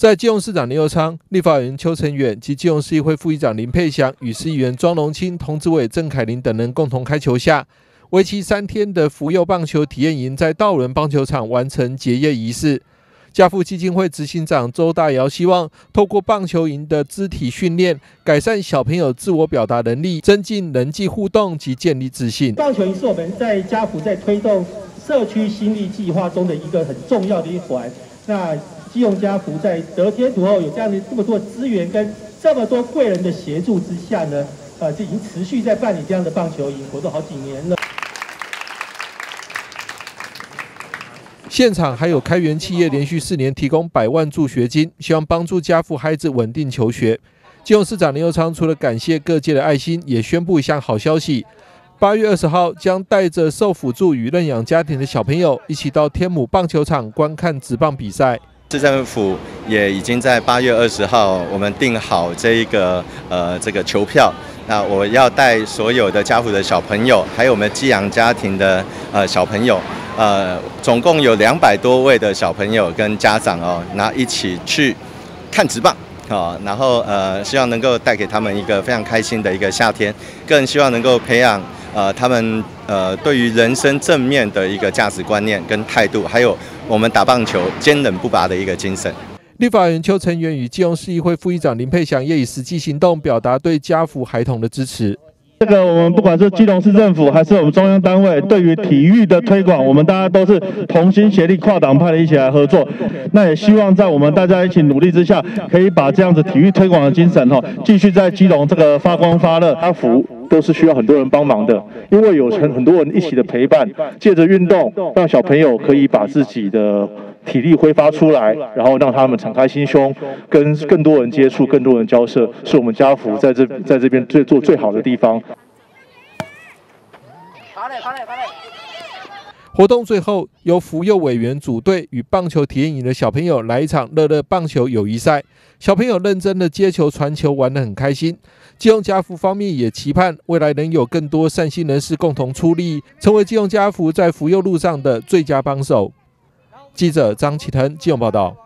在基隆市长林右昌、立法委员邱成远及基隆市议会副议长林佩祥与市议员庄荣清、童子伟、郑凯琳等人共同开球下，为期3天的福佑棒球体验营在道伦棒球场完成结业仪式。家父基金会执行长周大尧希望透过棒球营的肢体训练，改善小朋友自我表达能力，增进人际互动及建立自信。 棒球营是我们在家福在推动社区新力计划中的一个很重要的一环。那基隆家福在得天独厚，有这样的这么多资源跟这么多贵人的协助之下呢，就已经持续在办理这样的棒球营活动好几年了。 现场还有开源企业连续4年提供100万助学金，希望帮助家父孩子稳定求学。基隆市长林右昌除了感谢各界的爱心，也宣布一项好消息：8月20号将带着受辅助与认养家庭的小朋友一起到天母棒球场观看职棒比赛。 市政府也已经在8月20号，我们定好这个球票。那我要带所有的家福的小朋友，还有我们寄养家庭的小朋友，总共有200多位的小朋友跟家长哦，那一起去看职棒。然后希望能够带给他们一个非常开心的一个夏天，更希望能够培养他们对于人生正面的一个价值观念跟态度，还有我们打棒球坚韧不拔的一个精神。 立法委员邱成远与基隆市议会副议长林佩祥也以实际行动表达对家福孩童的支持。 这个我们不管是基隆市政府还是我们中央单位，对于体育的推广，我们大家都是同心协力、跨党派的一起来合作。那也希望在我们大家一起努力之下，可以把这样子体育推广的精神继续在基隆这个发光发热。家福都是需要很多人帮忙的，因为有很多人一起的陪伴，借着运动，让小朋友可以把自己的体力挥发出来，然后让他们敞开心胸，跟更多人接触、更多人交涉，是我们家福在这边做最好的地方。 活动最后由福佑委员组队与棒球体验营的小朋友来一场乐乐棒球友谊赛，小朋友认真的接球传球，玩得很开心。基隆家福方面也期盼未来能有更多善心人士共同出力，成为基隆家福在福佑路上的最佳帮手。记者张启腾基隆报道。